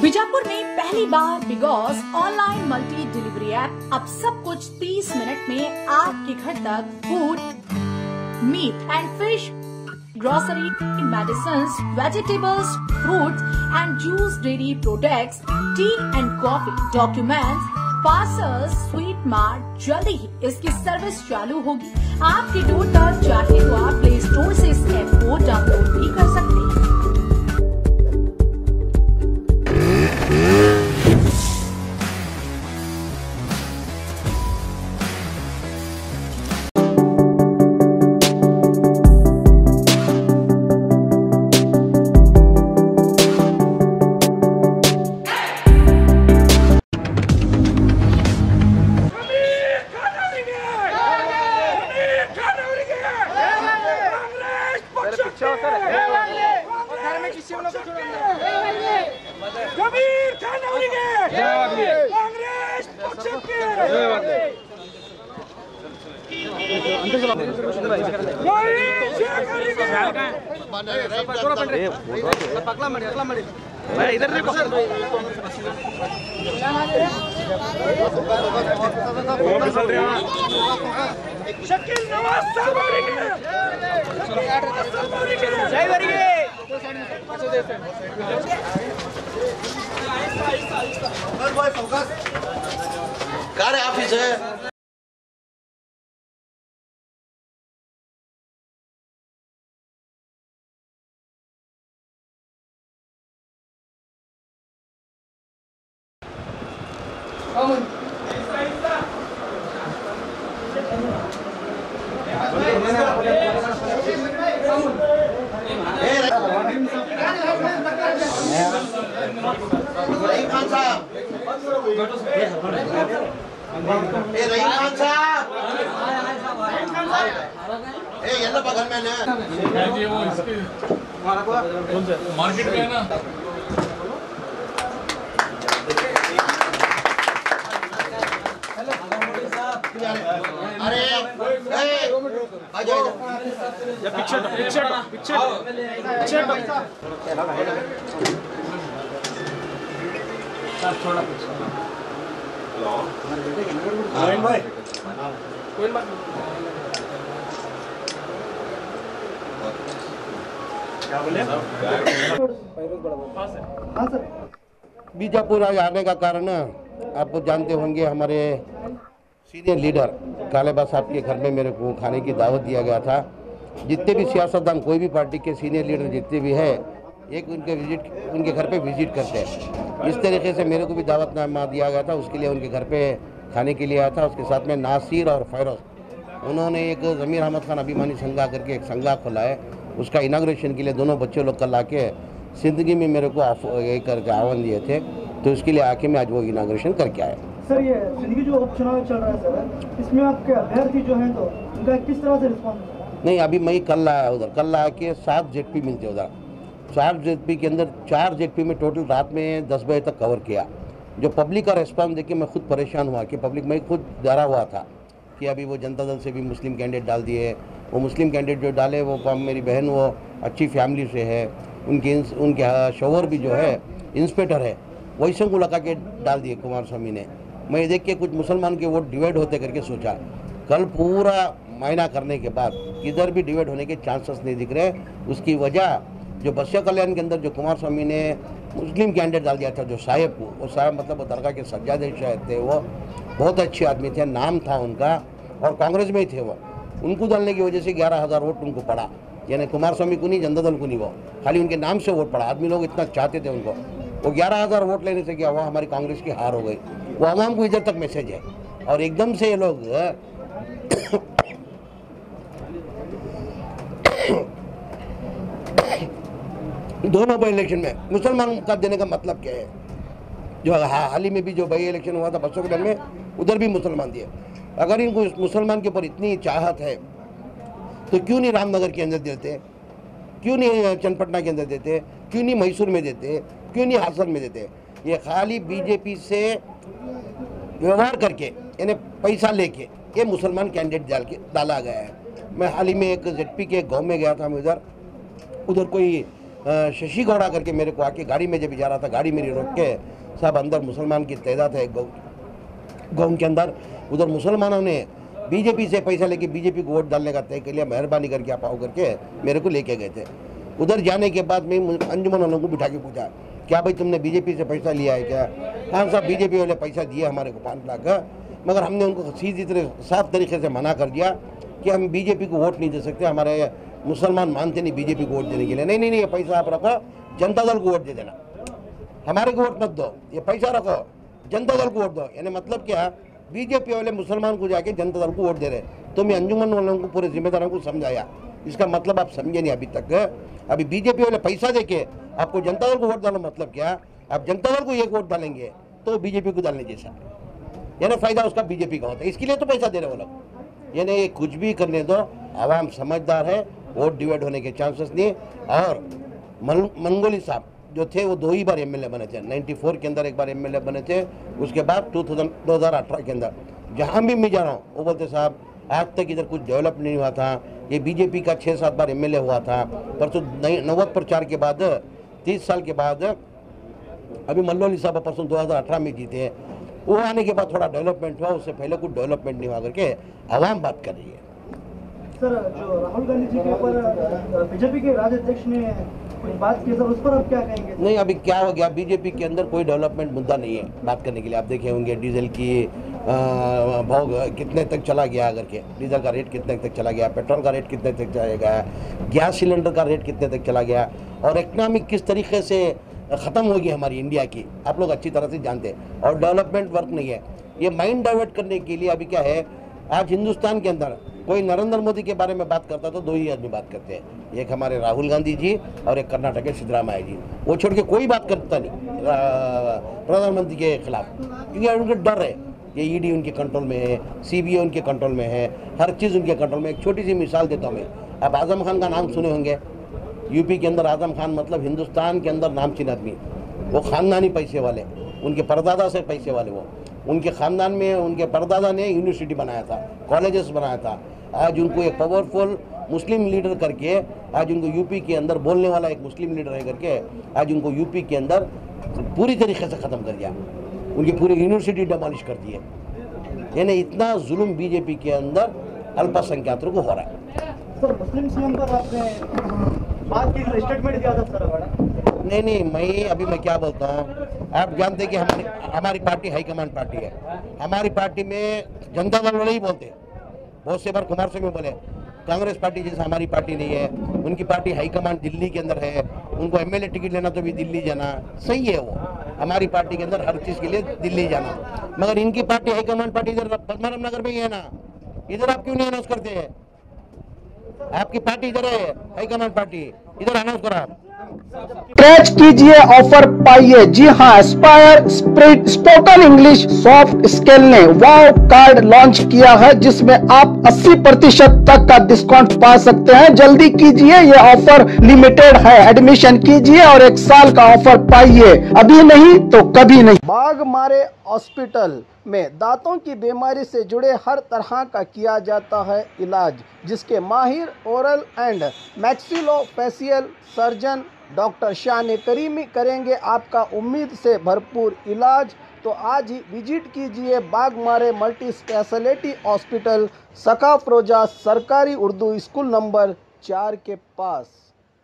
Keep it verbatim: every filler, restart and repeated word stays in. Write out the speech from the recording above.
बीजापुर में पहली बार बिगॉस ऑनलाइन मल्टी डिलीवरी ऐप। अब सब कुछ तीस मिनट में आपके घर तक। Food, meat and fish, grocery, medicines, vegetables, fruits and juice, dairy products, tea and coffee, documents, parcels, sweet mart. जल्दी ही इसकी सर्विस चालू होगी आपके डोर तक। चाहे तो आप प्ले स्टोर से इस ऐप को डाउनलोड भी कर सकते हैं। कबीर खान कांग्रेस इधर शकील नवाज साहब कार्य ऑफिस है। रहीम खान साहब, ए रहीम खान साहब, ए ये लो बगल में ना जी, वो इसके मार्केट में है ना। अरे आ जाओ पीछे पीछे पीछे थोड़ा पीछे। हेलो भाई, कोई बात क्या बोले? हाँ सर। बीजापुर आज आने का कारण आप जानते होंगे, हमारे सीनियर लीडर कालेबा साहब के घर में मेरे को खाने की दावत दिया गया था। जितने भी सियासतदान, कोई भी पार्टी के सीनियर लीडर जितने भी है, एक उनके विजिट उनके घर पे विजिट करते हैं। इस तरीके से मेरे को भी दावतनामा दिया गया था, उसके लिए उनके घर पे खाने के लिए आया था। उसके साथ में नासिर और फैरोज, उन्होंने एक ज़मीर अहमद खान अभिमानी संघा करके एक संघा खोला है, उसका इनाग्रेशन के लिए दोनों बच्चे लोग कल आके जिंदगी में मेरे को ये करके आह्वान दिए थे, तो उसके लिए आके मैं आज वो इनाग्रेशन करके आया। सर, ये जिंदगी जो उपचुनाव चल रहा है सर, इसमें आपके अभ्यर्थी जो हैं तो उनका किस तरह से रिस्पॉन्स? नहीं, अभी मैं कल आया उधर, कल आके सात जेडपी मिलते उधर। चार जेडपी के अंदर चार जेडपी में टोटल रात में दस बजे तक कवर किया। जो पब्लिक का रिस्पॉन्स देख के मैं खुद परेशान हुआ कि पब्लिक, मैं खुद डरा हुआ था कि अभी वो जनता दल से भी मुस्लिम कैंडिडेट डाल दिए। वो मुस्लिम कैंडिडेट जो डाले वो मेरी बहन वो अच्छी फैमिली से है, उनके उनके शोहर भी जो है इंस्पेक्टर है, वैसे को लगा के डाल दिए कुमार स्वामी ने। मैं देख के कुछ मुसलमान के वोट डिवाइड होते करके सोचा। कल पूरा मायना करने के बाद किधर भी डिवाइड होने के चांसेस नहीं दिख रहे। उसकी वजह जो बस्या कल्याण के अंदर जो कुमार स्वामी ने मुस्लिम कैंडिडेट डाल दिया था, जो साहेब को, वो साहेब मतलब वो दरगाह के सज्जादे शायद थे, वो बहुत अच्छे आदमी थे, नाम था उनका और कांग्रेस में ही थे वो। उनको डालने की वजह से ग्यारह हज़ार वोट उनको पड़ा, यानी कुमार स्वामी को नहीं, जनता दल को नहीं, वो खाली उनके नाम से वोट पड़ा। आदमी लोग इतना चाहते थे उनको। वो ग्यारह हज़ार वोट लेने से क्या हुआ, हमारी कांग्रेस की हार हो गई। वो आवाम को इधर तक मैसेज है और एकदम से ये लोग दोनों बाई इलेक्शन में मुसलमान का देने का मतलब क्या है? जो हाल ही में भी जो बाई इलेक्शन हुआ था बच्चों के में, उधर भी मुसलमान दिए। अगर इनको मुसलमान के ऊपर इतनी चाहत है तो क्यों नहीं रामनगर के अंदर देते, क्यों नहीं चन्नपटना के अंदर देते, क्यों नहीं मैसूर में देते, क्यों नहीं हासन में देते? ये खाली बीजेपी से व्यवहार करके, यानी पैसा लेके ये मुसलमान कैंडिडेट डाल के डाला गया है। मैं हाल ही में एक जेडपी के गांव में गया था, मैं उधर उधर कोई शशि गौड़ा करके मेरे को आके गाड़ी में जब जा रहा था, गाड़ी मेरी रोक के, साहब अंदर मुसलमान की तादाद है गाँव के अंदर, उधर मुसलमानों ने बीजेपी से पैसा लेके बीजेपी को वोट डालने का तय कर लिया, मेहरबानी करके आप आओ करके मेरे को लेके गए थे। उधर जाने के बाद मैं अंजुमन वालों को बिठा के पूछा, क्या भाई तुमने बीजेपी से पैसा लिया है क्या? हाँ साहब बीजेपी वाले पैसा दिया हमारे को पाँच लाख का, मगर हमने उनको सीधी तरह साफ तरीके से मना कर दिया कि हम बीजेपी को वोट नहीं दे सकते, हमारे मुसलमान मानते नहीं बीजेपी को वोट देने के लिए। नहीं नहीं नहीं, ये पैसा आप रखो, जनता दल को वोट दे देना, हमारे को वोट मत दो, ये पैसा रखो, जनता दल को वोट दो। यानी मतलब क्या, बीजेपी वाले मुसलमान को जाके जनता दल को वोट दे रहे। तो मैं अंजुमन वालों को, पूरे जिम्मेदारों को समझाया, इसका मतलब आप समझे नहीं अभी तक। अभी बीजेपी वाले पैसा देके आपको जनता दल को वोट डालो, मतलब क्या, आप जनता दल को एक वोट डालेंगे तो बीजेपी को डालने जैसा, यानी फायदा उसका बीजेपी का होता है, इसके लिए तो पैसा दे रहे वो लोग। यानी ये कुछ भी करने दो, आवाम समझदार है, वोट डिवाइड होने के चांसेस नहीं। और मंगोली साहब जो थे वो दो ही बार एमएलए बने थे, चौरानवे के अंदर एक बार एमएलए बने थे, उसके बाद दो हज़ार अठारह के अंदर। जहाँ भी मैं जा रहा हूँ वो बोलते साहब आज तक इधर कुछ डेवलप नहीं हुआ था, ये बीजेपी का छः सात बार एमएलए हुआ था, परसों नवद प्रचार के बाद तीस साल के बाद अभी मल्लोली साहब परसों दो हज़ार अठारह में जीते, वो आने के बाद थोड़ा डेवलपमेंट हुआ, उससे पहले कुछ डेवलपमेंट नहीं हुआ करके आवाम बात कर रही है। सर जो राहुल गांधी जी के ऊपर बीजेपी के राज्याध्यक्ष ने कुछ बात की, सर उस पर आप क्या कहेंगे? नहीं, अभी क्या हो गया, बीजेपी के अंदर कोई डेवलपमेंट मुद्दा नहीं है बात करने के लिए। आप देखे होंगे डीजल की भाव कितने तक चला गया, अगर के डीजल का रेट कितने तक चला गया, पेट्रोल का रेट कितने तक चला गया, गैस सिलेंडर का रेट कितने तक चला गया, और इकनॉमिक किस तरीके से ख़त्म होगी हमारी इंडिया की, आप लोग अच्छी तरह से जानते हैं। और डेवलपमेंट वर्क नहीं है, ये माइंड डाइवर्ट करने के लिए अभी क्या है, आज हिंदुस्तान के अंदर कोई नरेंद्र मोदी के बारे में बात करता तो दो ही आदमी बात करते हैं, एक हमारे राहुल गांधी जी और एक कर्नाटक के सिद्धरामैया जी, वो छोड़ के कोई बात करता नहीं प्रधानमंत्री के खिलाफ, क्योंकि उनका डर है, ये ईडी उनके कंट्रोल में है, सीबीआई उनके कंट्रोल में है, हर चीज़ उनके कंट्रोल में। एक छोटी सी मिसाल देता हूँ मैं, आप आजम खान का नाम सुने होंगे, यूपी के अंदर आजम खान मतलब हिंदुस्तान के अंदर नामचीन आदमी, वो खानदानी पैसे वाले, उनके परदादा से पैसे वाले, वो उनके ख़ानदान में उनके परदादा ने यूनिवर्सिटी बनाया था, कॉलेजेस बनाया था। आज उनको एक पावरफुल मुस्लिम लीडर करके, आज उनको यूपी के अंदर बोलने वाला एक मुस्लिम लीडर है करके, आज उनको यूपी के अंदर पूरी तरीके से ख़त्म कर दिया, उनकी पूरी यूनिवर्सिटी डिमोलिश कर दी है। यानी इतना जुल्म बीजेपी के अंदर अल्पसंख्यकों को हो रहा है। सर मुस्लिम सीएम पर आपने बात की, स्टेटमेंट दिया था सर? नहीं नहीं, मैं अभी मैं क्या बोलता हूँ, आप जानते हैं कि हमारी हमारी पार्टी हाईकमांड पार्टी है, हमारी पार्टी में जनता दल वाले ही बोलते हैं, बहुत से बार कुमार स्वामी बोले कांग्रेस पार्टी जैसा हमारी पार्टी नहीं है, उनकी पार्टी हाईकमांड दिल्ली के अंदर है, उनको एमएलए टिकट लेना तो भी दिल्ली जाना, सही है, वो हमारी पार्टी के अंदर हर चीज़ के लिए दिल्ली जाना, मगर इनकी पार्टी हाईकमांड पार्टी इधर पद्मनाभ नगर में ही है ना, इधर आप क्यों नहीं अनाउंस करते हैं? आपकी पार्टी इधर है, हाईकमांड पार्टी, इधर अनाउंस करो आप। स्क्रैच कीजिए, ऑफर पाइए। जी हाँ, aspire spirit spoken English soft skill ने वाव कार्ड लॉन्च किया है, जिसमें आप अस्सी प्रतिशत तक का डिस्काउंट पा सकते हैं। जल्दी कीजिए, ये ऑफर लिमिटेड है। एडमिशन कीजिए और एक साल का ऑफर पाइए, अभी नहीं तो कभी नहीं। बाघमारे हॉस्पिटल में दांतों की बीमारी से जुड़े हर तरह का किया जाता है इलाज, जिसके माहिर oral and maxillofacial surgeon doctor Shaan Karimi करेंगे आपका उम्मीद से भरपूर इलाज। तो आज ही विजिट कीजिए बाघमारे मल्टी स्पेशलिटी हॉस्पिटल, सका प्रोजा सरकारी उर्दू स्कूल नंबर चार के पास।